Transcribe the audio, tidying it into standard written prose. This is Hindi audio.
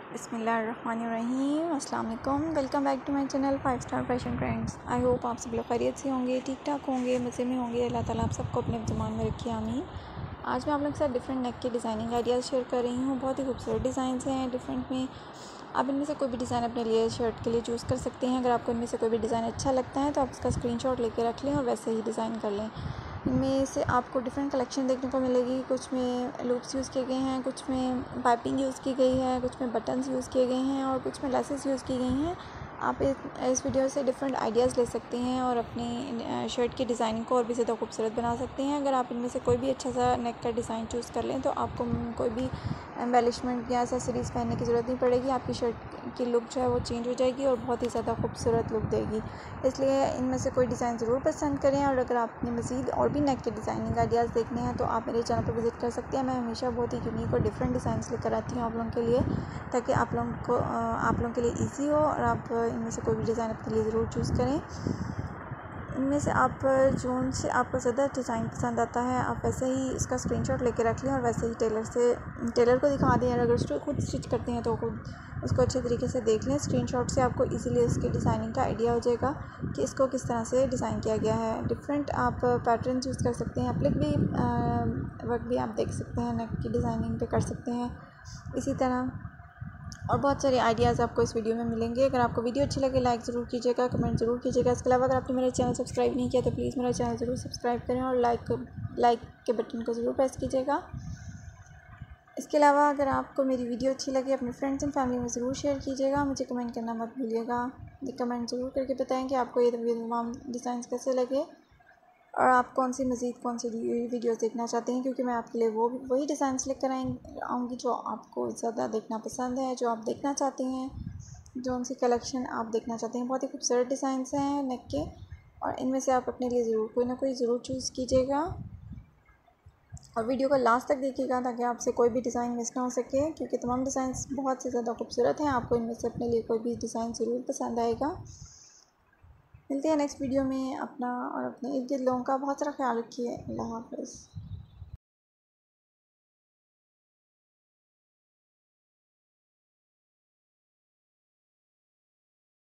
बिस्मिल्लाहिर्रहमानिर्रहीम अस्सलाम वालेकुम। Welcome back to my channel 5 star fashion trends. I hope आप सब लोग खैरियत से होंगे, ठीक ठाक होंगे, मज़े में होंगे। अल्लाह ताला आप सबको अपने ज़मान में रखिए, आमीन। आज मैं आप लोगों के साथ डिफरेंट नेक के डिज़ाइनिंग आइडियाज़ शेयर कर रही हूँ। बहुत ही खूबसूरत डिज़ाइन हैं डिफरेंट में। आप इनमें से कोई भी डिज़ाइन अपने लिए शर्ट के लिए चूज़ कर सकते हैं। अगर आपको इनमें से कोई भी डिज़ाइन अच्छा लगता है तो आप उसका स्क्रीनशॉट लेके रख लें और वैसे ही डिज़ाइन कर लें। इनमें से आपको डिफरेंट कलेक्शन देखने को मिलेगी। कुछ में लूप्स यूज़ किए गए हैं, कुछ में पाइपिंग यूज़ की गई है, कुछ में बटन्स यूज़ किए गए हैं और कुछ में लेसेस यूज़ की गई हैं। आप इस वीडियो से डिफरेंट आइडियाज़ ले सकते हैं और अपनी शर्ट की डिज़ाइनिंग को और भी ज़्यादा खूबसूरत बना सकते हैं। अगर आप इनमें से कोई भी अच्छा सा नेक का डिज़ाइन चूज़ कर लें तो आपको कोई भी एम्बेलिशमेंट या एक्सेसरीज़ पहनने की ज़रूरत नहीं पड़ेगी। आपकी शर्ट की लुक जो है वो चेंज हो जाएगी और बहुत ही ज़्यादा खूबसूरत लुक देगी। इसलिए इनमें से कोई डिज़ाइन ज़रूर पसंद करें। और अगर आपने मज़ीद और भी नेक के डिज़ाइनिंग आइडियाज़ देखने हैं तो आप मेरे चैनल पर विज़िट कर सकते हैं। मैं हमेशा बहुत ही यूनिक और डिफरेंट डिज़ाइंस लेकर आती हूँ आप लोगों के लिए, ताकि आप लोगों के लिए ईजी हो और आप इनमें से कोई भी डिज़ाइन अपने लिए ज़रूर चूज़ करें। इनमें से आप जोन से आपको ज़्यादा डिज़ाइन पसंद आता है आप वैसे ही इसका स्क्रीनशॉट लेके रख लें और वैसे ही टेलर को दिखा दें। अगर खुद स्टिच करते हैं तो खुद उसको अच्छे तरीके से देख लें। स्क्रीनशॉट से आपको इजीली इसकी डिज़ाइनिंग का आइडिया हो जाएगा कि इसको किस तरह से डिज़ाइन किया गया है। डिफरेंट आप पैटर्न यूज़ कर सकते हैं। एप्लिक भी वर्क भी आप देख सकते हैं, नेक की डिज़ाइनिंग पे कर सकते हैं। इसी तरह और बहुत सारे आइडियाज़ आपको इस वीडियो में मिलेंगे। अगर आपको वीडियो अच्छी लगे लाइक ज़रूर कीजिएगा, कमेंट ज़रूर कीजिएगा। इसके अलावा अगर आपने मेरा चैनल सब्सक्राइब नहीं किया तो प्लीज़ मेरा चैनल ज़रूर सब्सक्राइब करें और लाइक के बटन को ज़रूर प्रेस कीजिएगा। इसके अलावा अगर आपको मेरी वीडियो अच्छी लगे अपने फ्रेंड्स एंड फैमिली में ज़रूर शेयर कीजिएगा। मुझे कमेंट करना मत भूलिएगा। कमेंट ज़रूर करके बताएँ कि आपको ये तमाम डिज़ाइन कैसे लगे और आप कौन सी वीडियोस देखना चाहते हैं, क्योंकि मैं आपके लिए वही डिज़ाइंस लेकर आऊँगी जो आपको ज़्यादा देखना पसंद है, जो आप देखना चाहते हैं, जो उनसी कलेक्शन आप देखना चाहते हैं। बहुत ही खूबसूरत डिज़ाइंस हैं नेक के और इनमें से आप अपने लिए ज़रूर कोई ना कोई ज़रूर चूज़ कीजिएगा और वीडियो को लास्ट तक देखिएगा ताकि आपसे कोई भी डिज़ाइन मिस ना हो सके, क्योंकि तमाम डिज़ाइंस बहुत से ज़्यादा खूबसूरत हैं। आपको इनमें से अपने लिए कोई भी डिज़ाइन ज़रूर पसंद आएगा। मिलते हैं नेक्स्ट वीडियो में। अपना और अपने इर्द गिर्द लोगों का बहुत सारा ख्याल रखिए। अल्लाह हाफ़िज़।